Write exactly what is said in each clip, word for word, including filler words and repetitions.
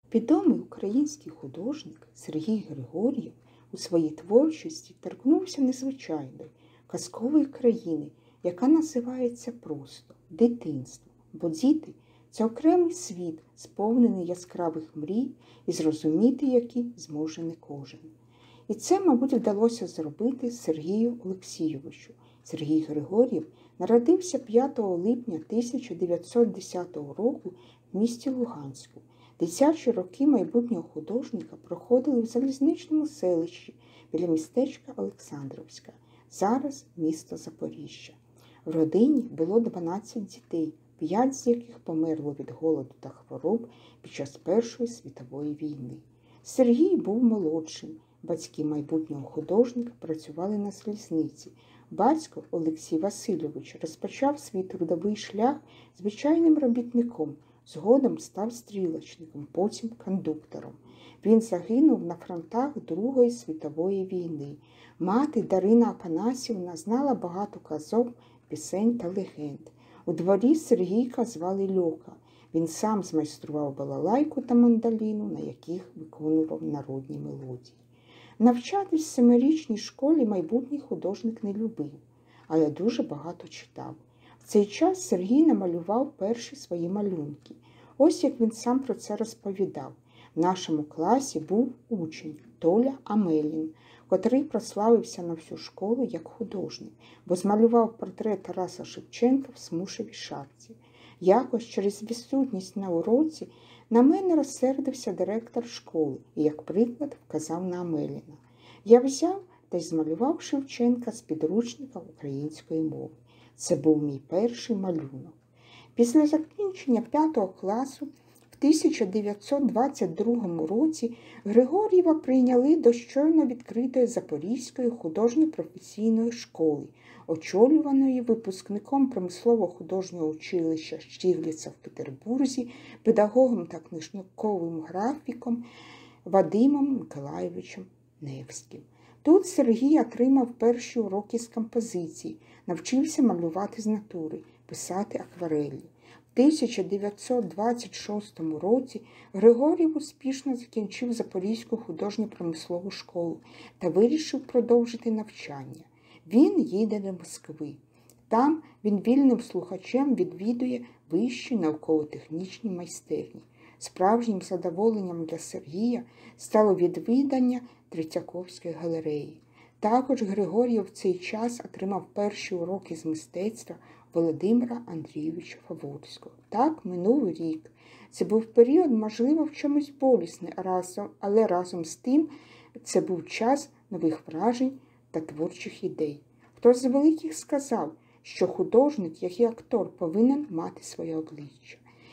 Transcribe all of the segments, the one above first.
Відомий український художник Сергій Григор'єв у своїй творчості торкнувся незвичайної, казкової країни, яка називається просто дитинство. Бо діти – це окремий світ, сповнений яскравих мрій, і зрозуміти які зможе не кожен. І це, мабуть, вдалося зробити Сергію Олексійовичу. Сергій Григор'єв народився п'ятого липня тисяча дев'ятсот десятого року в місті Луганську. Дитячі роки майбутнього художника проходили в залізничному селищі біля містечка Олександрівська, зараз місто Запоріжжя. В родині було дванадцять дітей, п'ять з яких померло від голоду та хвороб під час Першої світової війни. Сергій був молодшим. Батьки майбутнього художника працювали на залізниці. Батько Олексій Васильович розпочав свій трудовий шлях звичайним робітником, згодом став стрілочником, потім кондуктором. Він загинув на фронтах Другої світової війни. Мати Дарина Апанасівна знала багато казок, пісень та легенд. У дворі Сергійка звали Льока. Він сам змайстрував балалайку та мандоліну, на яких виконував народні мелодії. Навчатись в семирічній школі майбутній художник не любив, але дуже багато читав. В цей час Сергій намалював перші свої малюнки. Ось як він сам про це розповідав. В нашому класі був учень Толя Амелін, котрий прославився на всю школу як художник, бо змалював портрет Тараса Шевченка в смушевій шапці. Якось через відсутність на уроці на мене розсердився директор школи і, як приклад, вказав на Амеліна. Я взяв та й змалював Шевченка з підручника української мови. Це був мій перший малюнок. Після закінчення п'ятого класу в тисяча дев'ятсот двадцять другому році Григор'єва прийняли до щойно відкритої Запорізької художньо-професійної школи, очолюваної випускником промислово-художнього училища Штігліца в Петербурзі, педагогом та книжковим графіком Вадимом Миколайовичем Невським. Тут Сергій отримав перші уроки з композиції, навчився малювати з натури, писати аквареллю. В тисяча дев'ятсот двадцять шостому році Григор'єв успішно закінчив Запорізьку художньо-промислову школу та вирішив продовжити навчання. Він їде до Москви. Там він вільним слухачем відвідує вищі науково-технічні майстерні. Справжнім задоволенням для Сергія стало відвідання Третьяковської галереї. Також Григор'єв в цей час отримав перші уроки з мистецтва Володимира Андрійовича Фаворського. Так минув рік. Це був період, можливо, в чомусь болісний, але разом з тим це був час нових вражень та творчих ідей. Хтось з великих сказав, що художник, як і актор, повинен мати своє обличчя.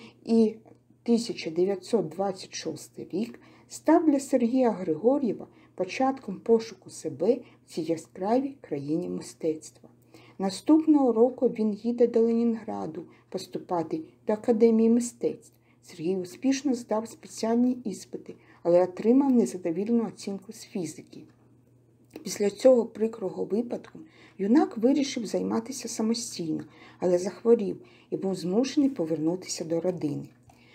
І тисяча дев'ятсот двадцять шостий рік став для Сергія Григор'єва початком пошуку себе в цій яскравій країні мистецтва. Наступного року він їде до Ленінграду поступати до Академії мистецтв. Сергій успішно здав спеціальні іспити, але отримав незадовільну оцінку з фізики. Після цього прикрого випадку юнак вирішив займатися самостійно, але захворів і був змушений повернутися до родини.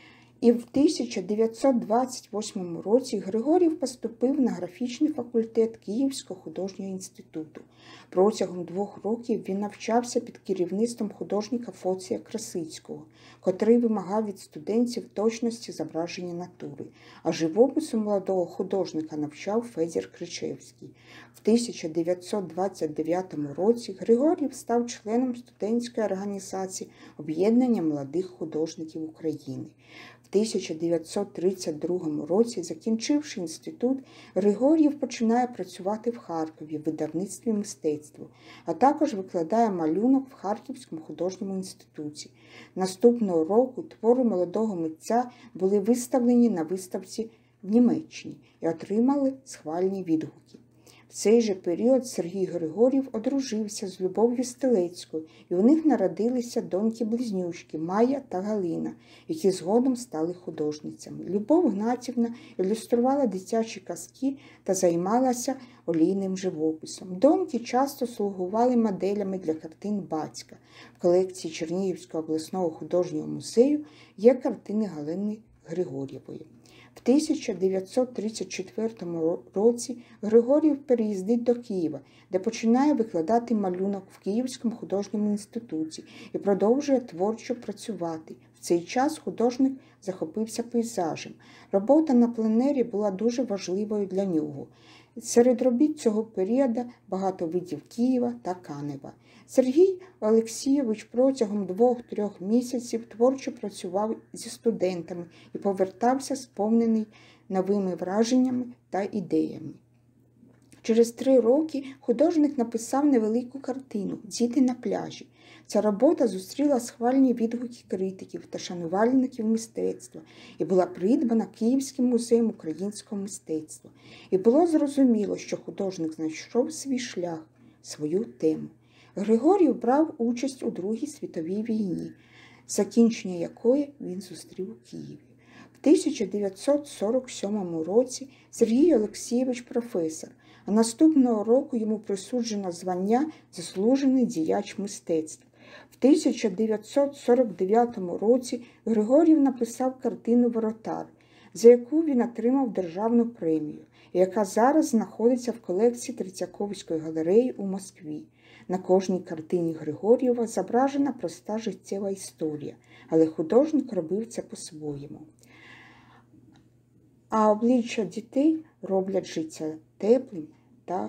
І в тисяча дев'ятсот двадцять восьмому році Григор'єв поступив на графічний факультет Київського художнього інституту. Протягом двох років він навчався під керівництвом художника Фоція Красицького, котрий вимагав від студентів точності зображення натури, а живопису молодого художника навчав Федір Кричевський. В тисяча дев'ятсот двадцять дев'ятому році Григор'єв став членом студентської організації Об'єднання молодих художників України. В тисяча дев'ятсот тридцять другому році, закінчивши інститут, Григор'єв починає працювати в Харкові в видавництві мистецтва, а також викладає малюнок в Харківському художньому інституті. Наступного року твори молодого митця були виставлені на виставці в Німеччині і отримали схвальні відгуки. В цей же період Сергій Григор'єв одружився з Любов'ю Стелецькою, і у них народилися доньки-близнючки Майя та Галина, які згодом стали художницями. Любов Гнатівна ілюструвала дитячі казки та займалася олійним живописом. Доньки часто слугували моделями для картин батька. В колекції Чернігівського обласного художнього музею є картини Галини Григор'євої. В тисяча дев'ятсот тридцять четвертому році Григор'єв переїздить до Києва, де починає викладати малюнок в Київському художньому інституті і продовжує творчо працювати. В цей час художник захопився пейзажем. Робота на пленері була дуже важливою для нього. Серед робіт цього періоду багато видів Києва та Канева. Сергій Олексійович протягом двох-трьох місяців творчо працював зі студентами і повертався сповнений новими враженнями та ідеями. Через три роки художник написав невелику картину «Діти на пляжі». Ця робота зустріла схвальні відгуки критиків та шанувальників мистецтва і була придбана Київським музеєм українського мистецтва. І було зрозуміло, що художник знайшов свій шлях, свою тему. Григор'єв брав участь у Другій світовій війні, закінчення якої він зустрів у Києві. В тисяча дев'ятсот сорок сьомому році Сергій Олексійович професор, а наступного року йому присуджено звання «Заслужений діяч мистецтв». В тисяча дев'ятсот сорок дев'ятому році Григор'єв написав картину «Воротар», за яку він отримав державну премію, яка зараз знаходиться в колекції Третьяковської галереї у Москві. На кожній картині Григор'єва зображена проста життєва історія, але художник робив це по-своєму. А обличчя дітей роблять життя теплим та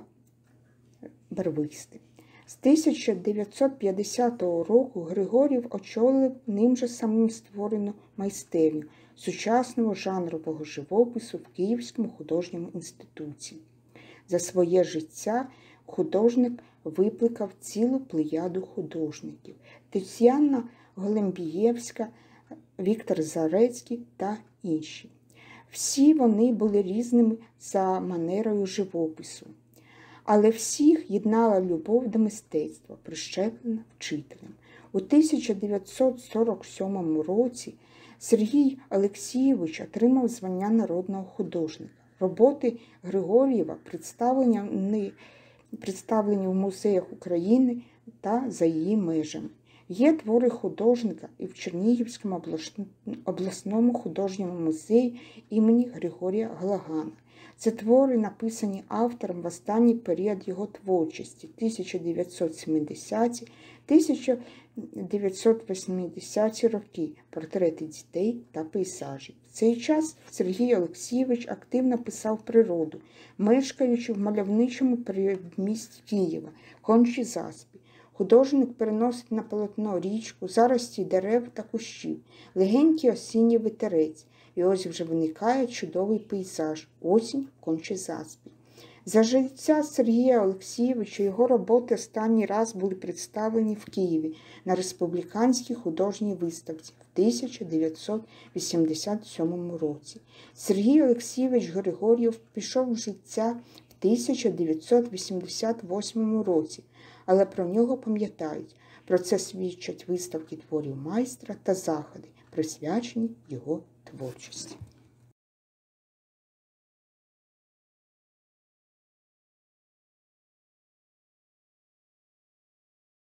барвистим. З тисяча дев'ятсот п'ятдесятого року Григор'єв очолив ним же самим створену майстерню сучасного жанрового живопису в Київському художньому інституті. За своє життя художник викликав цілу плеяду художників – Тетяна Голембієвська, Віктор Зарецький та інші. Всі вони були різними за манерою живопису, але всіх єднала любов до мистецтва, прищеплена вчителем. У тисяча дев'ятсот сорок сьомому році Сергій Олексійович отримав звання народного художника. Роботи Григор'єва представлені, представлені в музеях України та за її межами. Є твори художника і в Чернігівському обласному художньому музеї імені Григорія Галагана. Це твори, написані автором в останній період його творчості – тисяча дев'ятсот сімдесяті - тисяча дев'ятсот вісімдесяті роки, портрети дітей та пейзажі. В цей час Сергій Олексійович активно писав природу, мешкаючи в мальовничому передмісті Києва – Кончі-Заспі. Художник переносить на полотно річку, зарості дерев та кущів, легенький осінній вітерець. І ось вже виникає чудовий пейзаж – осінь в Кончі-Заспі. За життя Сергія Олексійовича його роботи останній раз були представлені в Києві на Республіканській художній виставці в тисяча дев'ятсот вісімдесят сьомому році. Сергій Олексійович Григор'єв пішов в життя в тисяча дев'ятсот вісімдесят восьмому році, але про нього пам'ятають. Про це свідчать виставки творів майстра та заходи, присвячені його творчості.